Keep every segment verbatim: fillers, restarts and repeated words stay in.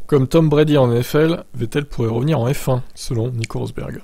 Comme Tom Brady en N F L, Vettel pourrait revenir en F un, selon Nico Rosberg.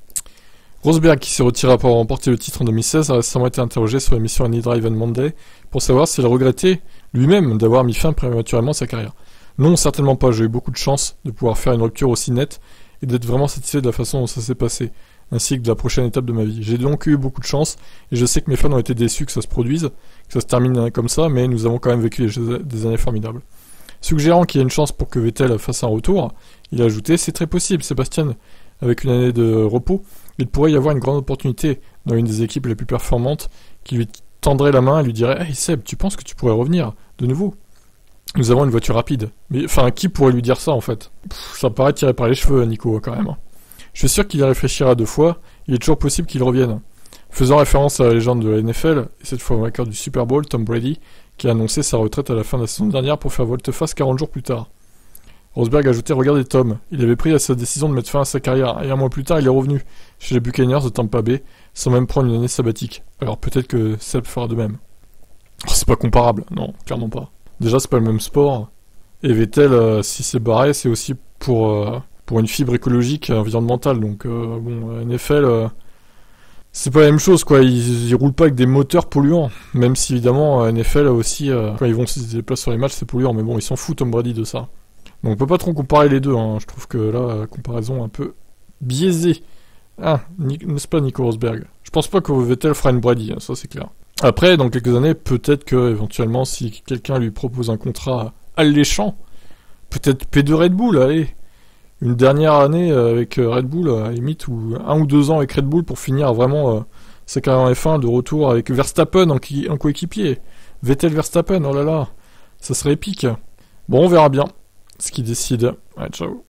Rosberg, qui s'est retiré après avoir remporté le titre en deux mille seize, a récemment été interrogé sur l'émission Any Drive on Monday pour savoir s'il regrettait lui-même d'avoir mis fin prématurément à sa carrière. Non, certainement pas, j'ai eu beaucoup de chance de pouvoir faire une rupture aussi nette et d'être vraiment satisfait de la façon dont ça s'est passé, ainsi que de la prochaine étape de ma vie. J'ai donc eu beaucoup de chance, et je sais que mes fans ont été déçus que ça se produise, que ça se termine comme ça, mais nous avons quand même vécu des années formidables. Suggérant qu'il y a une chance pour que Vettel fasse un retour, il a ajouté « C'est très possible, Sébastien, avec une année de repos, il pourrait y avoir une grande opportunité dans une des équipes les plus performantes qui lui tendrait la main et lui dirait « Hey Seb, tu penses que tu pourrais revenir de nouveau ? Nous avons une voiture rapide. » Mais enfin, qui pourrait lui dire ça en fait ? Pff, ça me paraît tiré par les cheveux, Nico, quand même. Je suis sûr qu'il y réfléchira deux fois, il est toujours possible qu'il revienne. Faisant référence à la légende de la N F L, et cette fois vainqueur du Super Bowl, Tom Brady, qui a annoncé sa retraite à la fin de la saison dernière pour faire volte-face quarante jours plus tard. Rosberg a ajouté « Regardez Tom, il avait pris sa décision de mettre fin à sa carrière, et un mois plus tard, il est revenu chez les Buccaneers de Tampa Bay, sans même prendre une année sabbatique. Alors peut-être que Seb fera de même. » Oh, c'est pas comparable, non, clairement pas. Déjà, c'est pas le même sport, et Vettel, euh, si c'est barré, c'est aussi pour, euh, pour une fibre écologique et environnementale, donc euh, bon, N F L... Euh, c'est pas la même chose, quoi. Ils, ils roulent pas avec des moteurs polluants. Même si, évidemment, N F L aussi, euh, quand ils vont se déplacer sur les matchs, c'est polluant. Mais bon, ils s'en foutent, Tom Brady, de ça. Donc on peut pas trop comparer les deux. Hein. Je trouve que là, la comparaison est un peu biaisée. Ah, n'est-ce pas, Nico Rosberg ? Je pense pas que Vettel fera une Brady, hein, ça c'est clair. Après, dans quelques années, peut-être que, éventuellement, si quelqu'un lui propose un contrat alléchant, peut-être P deux Red Bull, allez. Une dernière année avec Red Bull, à la limite, ou un ou deux ans avec Red Bull pour finir vraiment euh, sa carrière en F un de retour avec Verstappen en, qui, en coéquipier. Vettel Verstappen, oh là là, ça serait épique. Bon, on verra bien ce qu'il décide. Ouais, ciao.